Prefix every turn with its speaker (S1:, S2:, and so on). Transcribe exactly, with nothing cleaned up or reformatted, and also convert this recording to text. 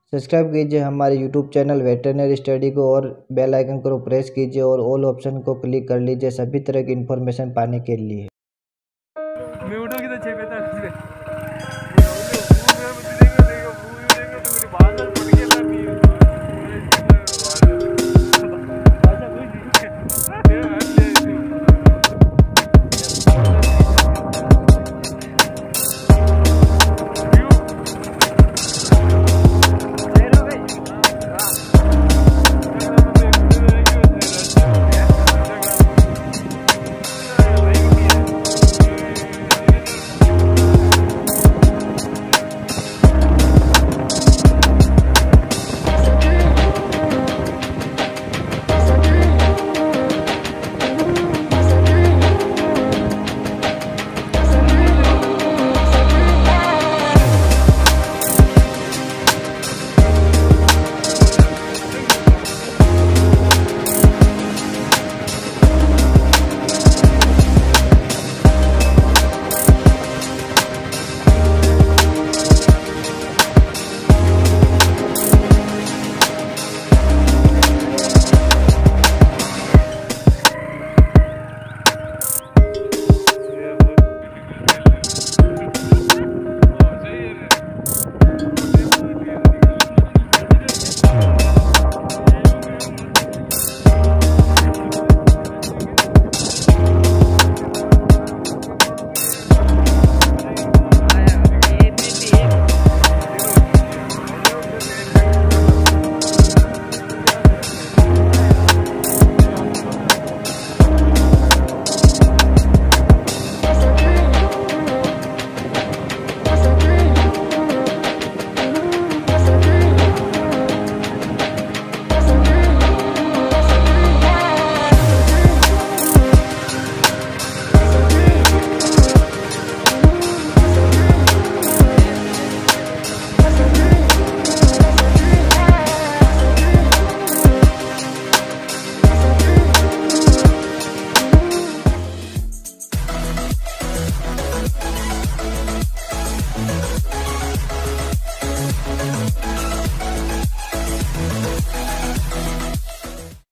S1: Subscribe कीजिए हमारे YouTube channel veterinary study को और बेल आइकन को प्रेस कीजिए और ऑल ऑप्शन को क्लिक कर लीजिए सभी तरह की इन्फॉर्मेशन पाने के लिए।